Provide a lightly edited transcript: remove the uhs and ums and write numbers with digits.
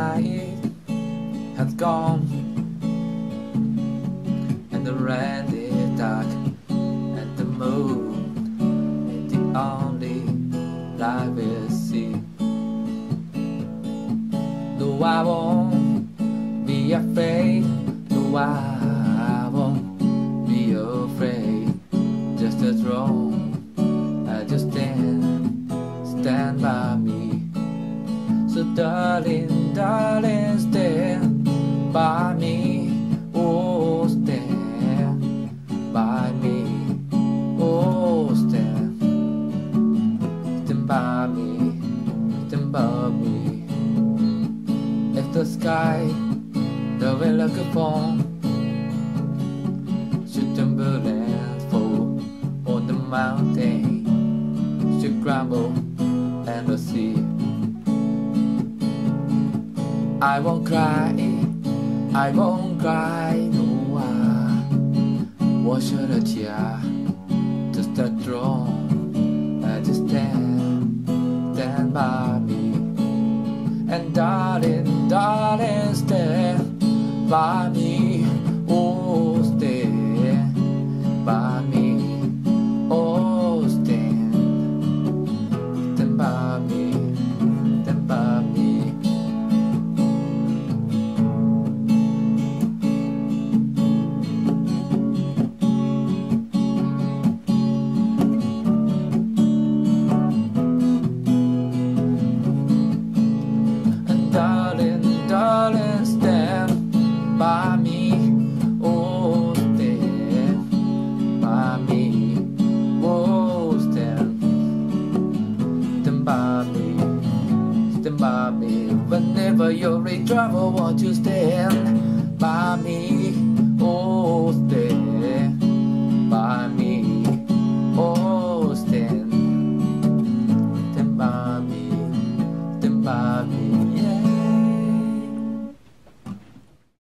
night has gone, and the rain is dark, and the moon is the only light we'll see. No, I won't be afraid. No, I won't be afraid. Just as wrong, I just stand by me. So darling, darling, stand by me. Oh, stand by me. Oh, stand by me, stand by me. If the sky that we're looking for should tumble and fall on the mountain, should crumble and the sea, I won't cry, I won't cry, no, I won't shed a tear. Just a throne, I just stand by me. And darling, darling, stand by me. Oh, stand by me. Oh, stand by me, stand by me. Darling, darling, stand by me. Oh, stand by me. Oh, stand by me. Stand by me. Whenever you're in trouble, won't you stand by me? Oh, stand